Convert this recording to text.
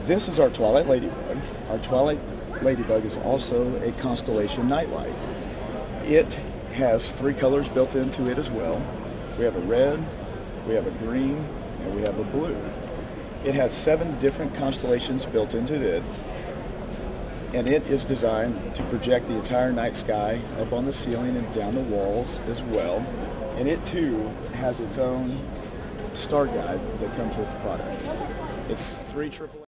This is our Twilight Ladybug. Our Twilight Ladybug is also a constellation nightlight. It has 3 colors built into it as well. We have a red, we have a green, and we have a blue. It has 7 different constellations built into it, and it is designed to project the entire night sky up on the ceiling and down the walls as well. And it too has its own star guide that comes with the product. It's 3 AAA.